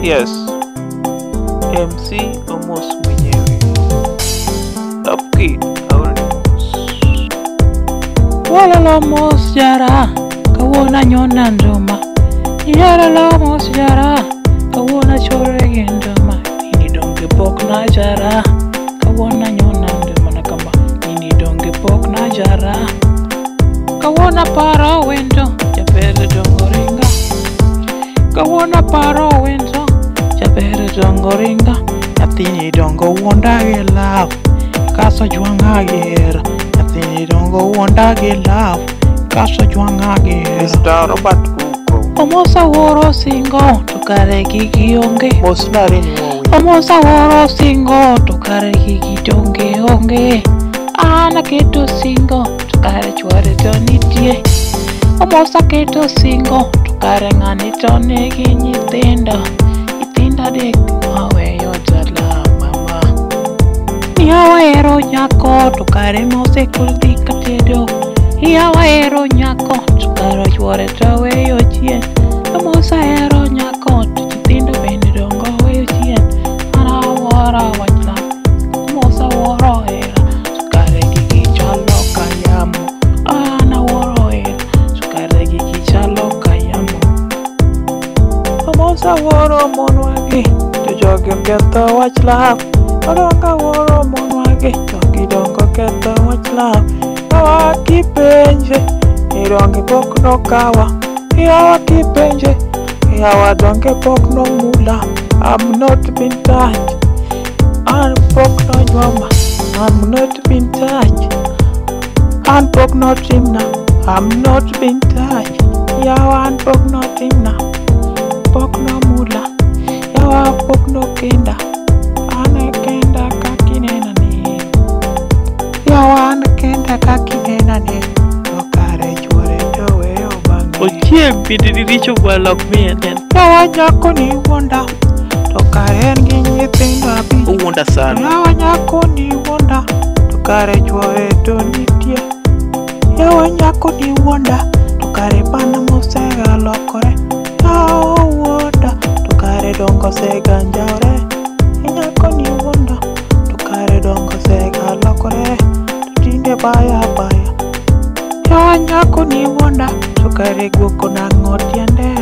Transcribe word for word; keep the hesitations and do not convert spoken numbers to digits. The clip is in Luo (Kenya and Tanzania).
Yes, M C Omos mwenyewe. Top Kid haoni Mos. Wala lo Mos jara kawona nyona ndoma. Yara lo Mos jara kawona chore gendoma. Ini donge pok na jara kawona nyona ndoma nakamba. Ini donge pok na jara kawona para wendo jabele dongoringa. Kawona para wendo jabele dongoringa. Yathini dongo wonda ge love kaso juanga gera. Yathini dongo wonda ge love kaso juanga gera. Mister Robert Kuko. Omosa woro singo tukare gigi onge. Mos nari ni wawi. Omosa woro singo tukare gigi donge onge. Ana keto singo tukare chware donitie. Omosa keto singo tukare ngani tone gi nyithindo. Nyithindo dek aweyo dala mama. Yawero nyako tukare mose kuldi katedo. Yawero nyako tukare chware taweyo chien. Omosa ero nyako nyithindo bende dongo weyo chien. Ana wara wachla. Omosa woro era tukare gigi chalo kayamo. Ana woro era tukare gigi chalo kayamo. Omosa woro mon wagi. To jogi ketho wach love. Odonga woro mon wagi. Jogi dongo ketho wach love. Yawa kipenje idonge pok no kawa. Yawa kipenje yawa donge pok no mula. I'm not been touched. I'm pok no nyoma. I'm not been touched. I'm pok no timna. I'm not been touched. Yawa I'm pok no timna. Pok no mula. Yawa pok no kenda. Ane kenda kakinena ni. Yawa ane kenda kakinena ni. Tokare chwore toweyo bangi. Ochieng bidi richo walok mien. Yawa nyako ni wonda. Tokare ngi nyithindo abi. Uwonda sana. Yawa nyako ni wonda. Tokare chwore donitie. Yawa nyako ni wonda. Tokare bana mosega lokore. Yawa wonda. Tokare dongo sega njore. Nyako ni wonda. Tokare dongo sega lokore. Tutinde baya baya. Yawa nyako ni wonda. Tokare guoko na ngotiende.